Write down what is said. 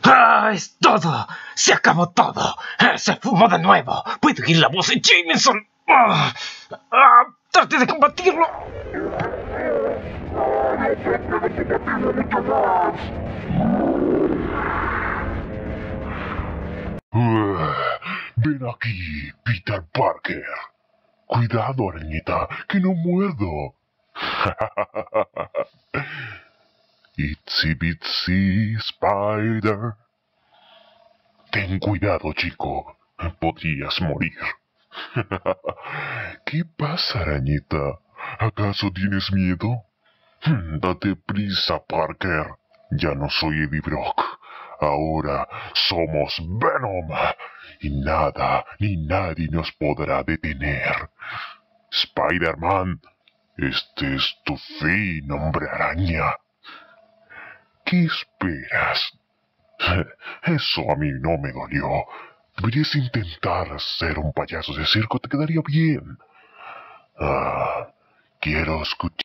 ¡Ah! ¡Es todo! ¡Se acabó todo! ¡Se fumó de nuevo! ¡Puedo oír la voz de Jameson! ¡Ah! ¡Ah! ¡Trate de combatirlo! Ven aquí, Peter Parker. Cuidado, arañita, que no muerdo. Itsy bitsy spider. Ten cuidado, chico. Podrías morir. ¿Qué pasa, arañita? ¿Acaso tienes miedo? Date prisa, Parker. Ya no soy Eddie Brock. Ahora somos Venom. Y nada ni nadie nos podrá detener. Spider-Man, este es tu fin, hombre araña. ¿Qué esperas? Eso a mí no me dolió. Deberías intentar ser un payaso de circo, te quedaría bien. Quiero escuchar.